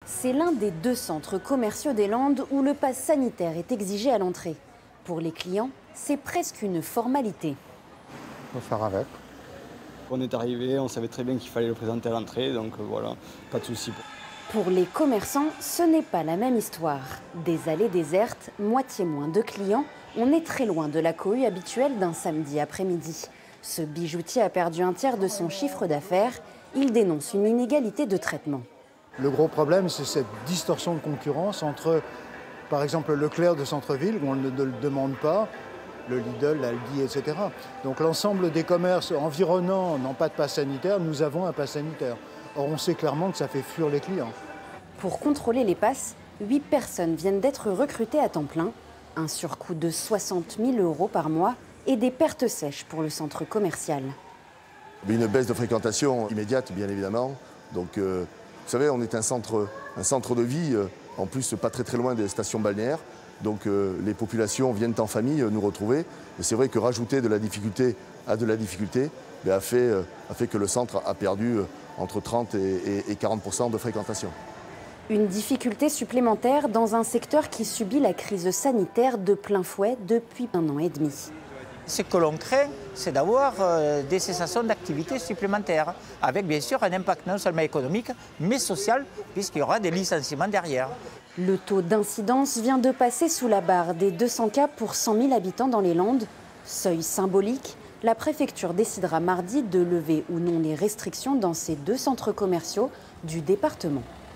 C'est l'un des 2 centres commerciaux des Landes où le pass sanitaire est exigé à l'entrée. Pour les clients, c'est presque une formalité. Il faut faire avec. On est arrivé, on savait très bien qu'il fallait le présenter à l'entrée, donc voilà, pas de souci. Pour les commerçants, ce n'est pas la même histoire. Des allées désertes, moitié moins de clients, on est très loin de la cohue habituelle d'un samedi après-midi. Ce bijoutier a perdu un tiers de son chiffre d'affaires. Il dénonce une inégalité de traitement. Le gros problème, c'est cette distorsion de concurrence entre, par exemple, le Leclerc de centre-ville, où on ne le demande pas, le Lidl, l'Aldi, etc. Donc l'ensemble des commerces environnants n'ont pas de pass sanitaire, nous avons un pass sanitaire. Or, on sait clairement que ça fait fuir les clients. Pour contrôler les passes, 8 personnes viennent d'être recrutées à temps plein, un surcoût de 60 000 € par mois et des pertes sèches pour le centre commercial. Une baisse de fréquentation immédiate, bien évidemment. Donc, vous savez, on est un centre de vie, en plus pas très loin des stations balnéaires. Donc les populations viennent en famille nous retrouver. Et c'est vrai que rajouter de la difficulté à de la difficulté a fait que le centre a perdu entre 30 et 40% de fréquentation. Une difficulté supplémentaire dans un secteur qui subit la crise sanitaire de plein fouet depuis 1 an et demi. Ce que l'on craint, c'est d'avoir des cessations d'activité supplémentaires, avec bien sûr un impact non seulement économique, mais social, puisqu'il y aura des licenciements derrière. Le taux d'incidence vient de passer sous la barre des 200 cas pour 100 000 habitants dans les Landes. Seuil symbolique, la préfecture décidera mardi de lever ou non les restrictions dans ces 2 centres commerciaux du département.